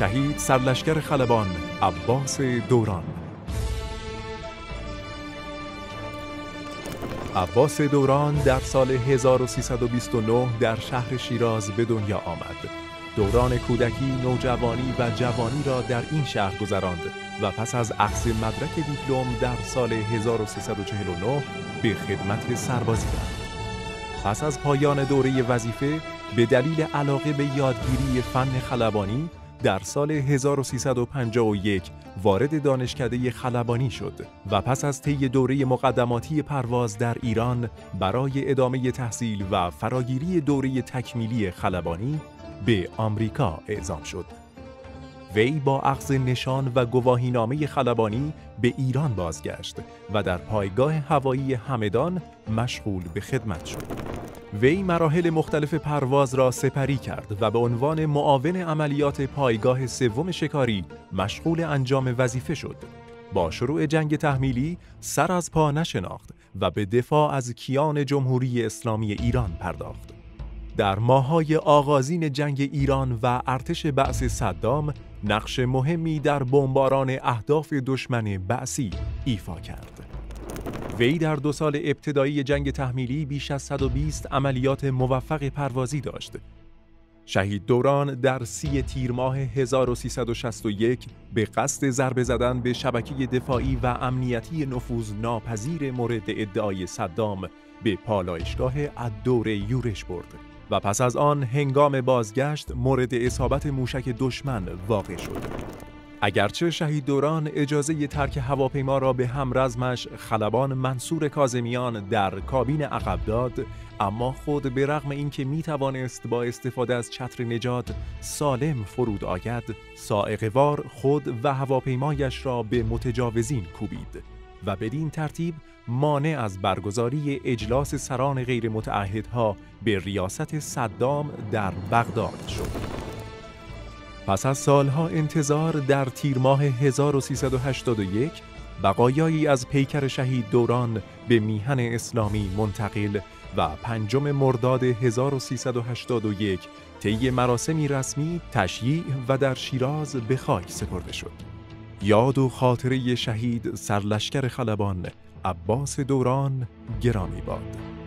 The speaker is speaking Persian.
شهید سرلشکر خلبان عباس دوران. عباس دوران در سال 1329 در شهر شیراز به دنیا آمد. دوران کودکی، نوجوانی و جوانی را در این شهر گذراند و پس از اخذ مدرک دیپلم در سال 1349 به خدمت سربازی رفت. پس از پایان دوره وظیفه به دلیل علاقه به یادگیری فن خلبانی در سال 1351 وارد دانشکده خلبانی شد و پس از طی دوره مقدماتی پرواز در ایران برای ادامه تحصیل و فراگیری دوره تکمیلی خلبانی به آمریکا اعزام شد. وی با اخذ نشان و گواهینامه خلبانی به ایران بازگشت و در پایگاه هوایی همدان مشغول به خدمت شد. وی مراحل مختلف پرواز را سپری کرد و به عنوان معاون عملیات پایگاه سوم شکاری مشغول انجام وظیفه شد. با شروع جنگ تحمیلی سر از پا نشناخت و به دفاع از کیان جمهوری اسلامی ایران پرداخت. در ماه‌های آغازین جنگ ایران و ارتش بعث صدام نقش مهمی در بمباران اهداف دشمن بعثی ایفا کرد. وی در 2 سال ابتدایی جنگ تحمیلی بیش از 120 عملیات موفق پروازی داشت. شهید دوران در 30 تیر ماه 1361 به قصد ضربه زدن به شبکه دفاعی و امنیتی نفوذناپذیر مورد ادعای صدام به پالایشگاه الدوره یورش برد و پس از آن هنگام بازگشت مورد اصابت موشک دشمن واقع شد. اگرچه شهید دوران اجازه ترک هواپیما را به همرزمش خلبان منصور کاظمیان در کابین عقب داد، اما خود به رغم اینکه میتوانست با استفاده از چتر نجات سالم فرود آید، صاعقه‌وار خود و هواپیمایش را به متجاوزین کوبید و بدین ترتیب مانع از برگزاری اجلاس سران غیر متعهدها به ریاست صدام در بغداد شد. پس از سالها انتظار در تیر ماه 1381 بقایایی از پیکر شهید دوران به میهن اسلامی منتقل و 5 مرداد 1381 طی مراسمی رسمی تشییع و در شیراز به خاک سپرده شد. یاد و خاطره شهید سرلشکر خلبان عباس دوران گرامی باد.